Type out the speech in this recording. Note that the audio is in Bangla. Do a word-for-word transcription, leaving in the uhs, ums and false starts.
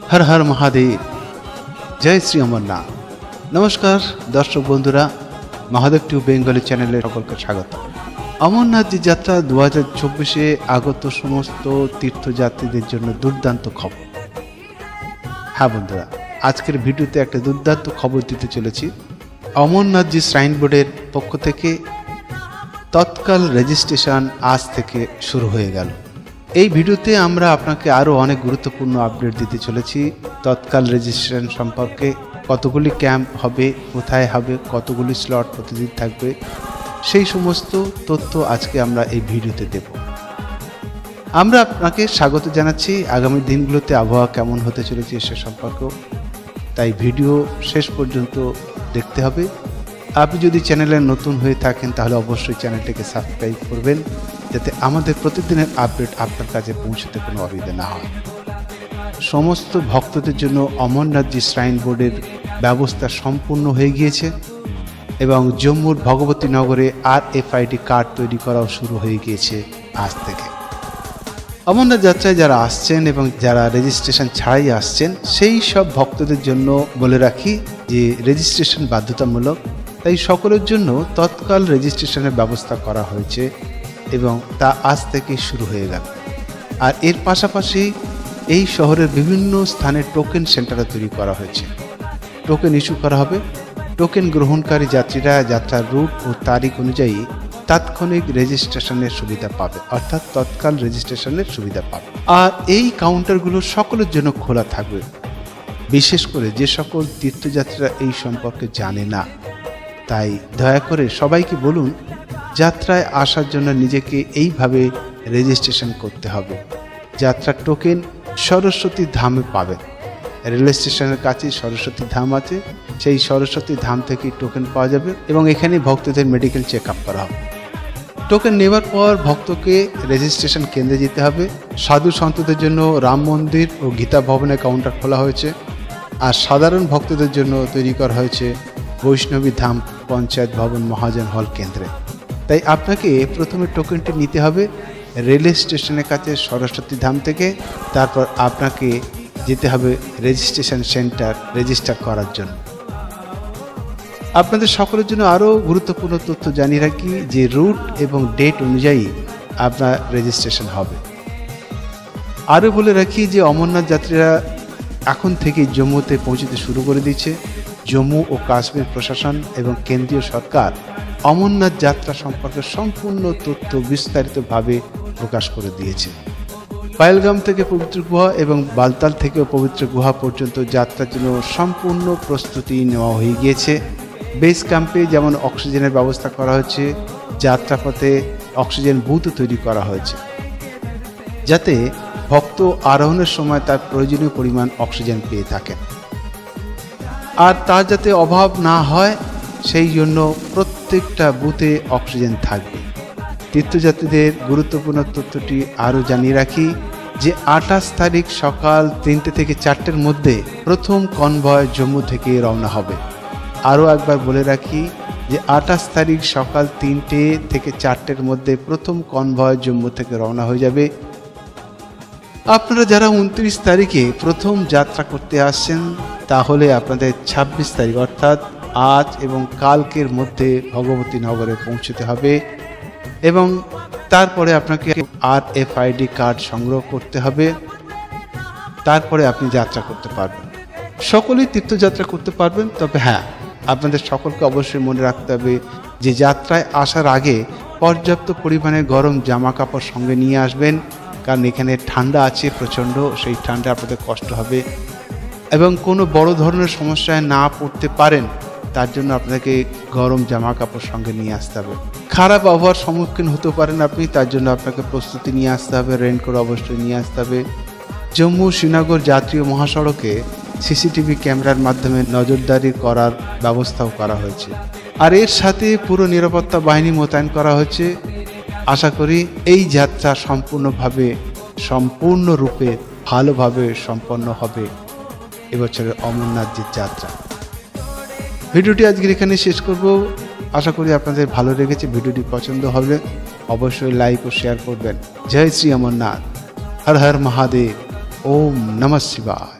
हर हर महादेव, जय श्री अमरनाथ। नमस्कार दर्शक बंधुरा, महादेव टिউব बेंगली चैनल सकलके स्वागत। अमरनाथ जी यात्रा दो हज़ार चौबीसे आगत समस्त तीर्थयात्रीदेर जन्य दुर्दान्त खबर। हाँ बंधुरा, आजकेर भिडियोते एक दुर्दान्त खबर दिते चलेछि। अमरनाथ जी श्राइन बोर्डेर पक्ष थेके तत्काल रेजिस्ट्रेशन आज थेके शुरू हये गेल। এই ভিডিওতে আমরা আপনাকে আরো অনেক গুরুত্বপূর্ণ আপডেট দিতে চলেছি। তৎকাল রেজিস্ট্রেশন সম্পর্কে কতগুলি ক্যাম্প হবে, কোথায় হবে, কতগুলি স্লট প্রতিদিন থাকবে, সেই সমস্ত তথ্য আজকে আমরা এই ভিডিওতে দেব। আমরা আপনাকে স্বাগত জানাচ্ছি। আগামী দিনগুলোতে আবহাওয়া কেমন হতে চলেছে সে সম্পর্কেও, তাই ভিডিও শেষ পর্যন্ত দেখতে হবে। আপনি যদি চ্যানেলে নতুন হয়ে থাকেন তাহলে অবশ্যই চ্যানেলটিকে সাবস্ক্রাইব করবেন, যাতে আমাদের প্রতিদিনের আপডেট আপনার কাছে পৌঁছতে কোনো অসুবিধা না হয়। সমস্ত ভক্তদের জন্য অমরনাথজি শ্রাইন বোর্ডের ব্যবস্থা সম্পূর্ণ হয়ে গিয়েছে এবং জম্মুর ভগবতী নগরে R F I D card তৈরি করাও শুরু হয়ে গিয়েছে আজ থেকে। অমরনাথ যাত্রায় যারা আসছেন এবং যারা রেজিস্ট্রেশন ছাড়াই আসছেন সেই সব ভক্তদের জন্য বলে রাখি যে রেজিস্ট্রেশন বাধ্যতামূলক, তাই সকলের জন্য তৎকাল রেজিস্ট্রেশনের ব্যবস্থা করা হয়েছে এবং তা আজ থেকে শুরু হয়ে গেল। আর এর পাশাপাশি এই শহরের বিভিন্ন স্থানে টোকেন সেন্টারও তৈরি করা হয়েছে। টোকেন ইস্যু করা হবে। টোকেন গ্রহণকারী যাত্রীরা যাত্রার রুট ও তারিখ অনুযায়ী তাৎক্ষণিক রেজিস্ট্রেশনের সুবিধা পাবে, অর্থাৎ তৎকাল রেজিস্ট্রেশনের সুবিধা পাবে। আর এই কাউন্টারগুলো সকলের জন্য খোলা থাকবে, বিশেষ করে যে সকল তীর্থযাত্রীরা এই সম্পর্কে জানে না। তাই দয়া করে সবাইকে বলুন যাত্রায় আসার জন্য নিজেকে এইভাবে রেজিস্ট্রেশন করতে হবে। যাত্রার টোকেন সরস্বতী ধামে পাবেন। রেল স্টেশনের কাছে সরস্বতী ধাম আছে, সেই সরস্বতী ধাম থেকে টোকেন পাওয়া যাবে এবং এখানে ভক্তদের মেডিকেল চেক আপ করা হবে। টোকেন নেওয়ার পর ভক্তকে রেজিস্ট্রেশন কেন্দ্রে যেতে হবে। সাধু সন্তদের জন্য রাম মন্দির ও গীতা ভবনে কাউন্টার খোলা হয়েছে, আর সাধারণ ভক্তদের জন্য তৈরি করা হয়েছে বৈষ্ণবী ধাম পঞ্চায়েত ভবন মহাজন হল কেন্দ্রে। তাই আপনাকে প্রথমে টোকেনটি নিতে হবে রেল স্টেশনের কাছে সরস্বতী ধাম থেকে, তারপর আপনাকে যেতে হবে রেজিস্ট্রেশন সেন্টার রেজিস্টার করার জন্য। আপনাদের সকলের জন্য আরও গুরুত্বপূর্ণ তথ্য জানিয়ে রাখি যে রুট এবং ডেট অনুযায়ী আপনার রেজিস্ট্রেশন হবে। আরও বলে রাখি যে অমরনাথ যাত্রীরা এখন থেকে জম্মুতে পৌঁছতে শুরু করে দিয়েছে। জম্মু ও কাশ্মীর প্রশাসন এবং কেন্দ্রীয় সরকার অমরনাথ যাত্রা সম্পর্কে সম্পূর্ণ তথ্য বিস্তারিতভাবে প্রকাশ করে দিয়েছে। পায়েলগাম থেকে পবিত্র গুহা এবং বালতাল থেকেও পবিত্র গুহা পর্যন্ত যাত্রার জন্য সম্পূর্ণ প্রস্তুতি নেওয়া হয়ে গিয়েছে। বেস ক্যাম্পে যেমন অক্সিজেনের ব্যবস্থা করা হয়েছে, যাত্রাপথে অক্সিজেন বুথও তৈরি করা হয়েছে, যাতে ভক্ত আরোহণের সময় তার প্রয়োজনীয় পরিমাণ অক্সিজেন পেয়ে থাকেন। আর তার যাতে অভাব না হয় সেই জন্য প্রত্যেকটা বুথে অক্সিজেন থাকবে। তীর্থযাত্রীদের গুরুত্বপূর্ণ তথ্যটি আরও জানিয়ে রাখি যে আঠাশ তারিখ সকাল তিনটে থেকে চারটের মধ্যে প্রথম কনভয় জম্মু থেকে রওনা হবে। আরও একবার বলে রাখি যে আঠাশ তারিখ সকাল তিনটে থেকে চারটের মধ্যে প্রথম কনভয় জম্মু থেকে রওনা হয়ে যাবে। আপনারা যারা উনত্রিশ তারিখে প্রথম যাত্রা করতে আসছেন তাহলে আপনাদের ছাব্বিশ তারিখ অর্থাৎ আজ এবং কালকের মধ্যে ভগবতী নগরে পৌঁছতে হবে এবং তারপরে আপনাকে R F I D card সংগ্রহ করতে হবে। তারপরে আপনি যাত্রা করতে পারবেন। সকলেই তীর্থযাত্রা করতে পারবেন, তবে হ্যাঁ আপনাদের সকলকে অবশ্যই মনে রাখতে হবে যে যাত্রায় আসার আগে পর্যাপ্ত পরিমাণে গরম জামা কাপড় সঙ্গে নিয়ে আসবেন, কারণ এখানে ঠান্ডা আছে প্রচণ্ড, সেই ঠান্ডা আপনাদের কষ্ট হবে এবং কোনো বড় ধরনের সমস্যায় না পড়তে পারেন তার জন্য আপনাকে গরম জামা কাপড় সঙ্গে নিয়ে আসতে হবে। খারাপ আবহাওয়ার সম্মুখীন হতে পারেন আপনি, তার জন্য আপনাকে প্রস্তুতি নিয়ে আসতে হবে। রেইনকোট অবশ্যই নিয়ে আসতে হবে। জম্মু শ্রীনগর জাতীয় মহাসড়কে সিসিটিভি ক্যামেরার মাধ্যমে নজরদারি করার ব্যবস্থাও করা হয়েছে, আর এর সাথে পুরো নিরাপত্তা বাহিনী মোতায়েন করা হয়েছে। আশা করি এই যাত্রা সম্পূর্ণভাবে সম্পূর্ণরূপে ভালোভাবে সম্পন্ন হবে এবছরের অমরনাথজির যাত্রা। ভিডিওটি আজকের এখানে শেষ করব। আশা করি আপনাদের ভালো লেগেছে। ভিডিওটি পছন্দ হলে অবশ্যই লাইক ও শেয়ার করবেন। জয় শ্রী অমরনাথ, হর হর মহাদেব, ওম নমঃ শিবায়।